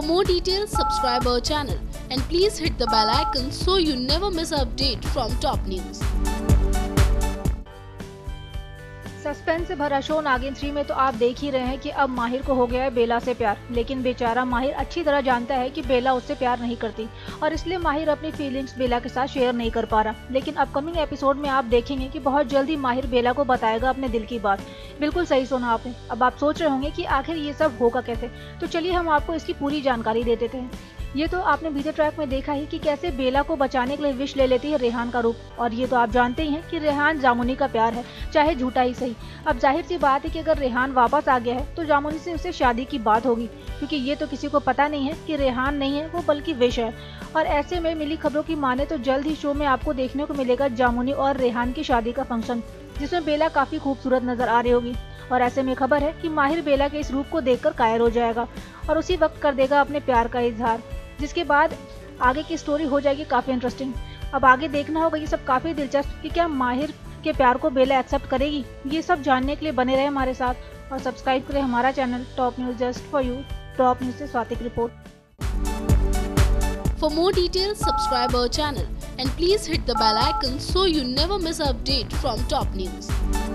For more details, subscribe our channel and please hit the bell icon so you never miss an update from top news. Suspense से भरा show नागिन 3 में तो आप देख ही रहे हैं कि अब माहिर को हो गया है बेला से प्यार, लेकिन बेचारा माहिर अच्छी तरह जानता है कि बेला उससे प्यार नहीं करती और इसलिए माहिर अपनी फीलिंग्स बेला के साथ शेयर नहीं कर पा रहा। लेकिन अपकमिंग एपिसोड में आप देखेंगे कि बहुत जल्दी माहिर बेला को बताएगा अपने दिल की बात। बिल्कुल सही सुना आपने। अब आप सोच रहे होंगे कि आखिर ये सब होगा कैसे, तो चलिए हम आपको इसकी पूरी जानकारी दे देते हैं। ये तो आपने बीते ट्रैक में देखा ही कि कैसे बेला को बचाने के लिए विश ले लेती है रेहान का रूप, और ये तो आप जानते ही हैं कि रेहान जामुनी का प्यार है, चाहे झूठा ही सही। अब जाहिर सी बात है कि अगर रेहान वापस आ गया है तो जामुनी से उसे शादी की बात होगी, क्योंकि ये तो किसी को पता नहीं है कि रेहान नहीं है वो बल्कि विश है। और ऐसे में मिली खबरों की माने तो जल्द ही शो में आपको देखने को मिलेगा जामुनी और रेहान की शादी का फंक्शन, जिसमें बेला काफी खूबसूरत नजर आ रही होगी। और ऐसे में खबर है कि माहिर बेला के इस रूप को देखकर कायर हो जाएगा और उसी वक्त कर देगा अपने प्यार का इजहार, जिसके बाद आगे की स्टोरी हो जाएगी काफी इंटरेस्टिंग। अब आगे देखना होगा ये सब काफी दिलचस्प कि क्या माहिर के प्यार को बेला एक्सेप्ट करेगी। ये सब जानने के लिए बने रहे हमारे साथ और सब्सक्राइब करें हमारा channel top news just for you. Top news से स्वाति की report. For more details, subscribe our channel and please hit the bell icon so you never miss an update from top news.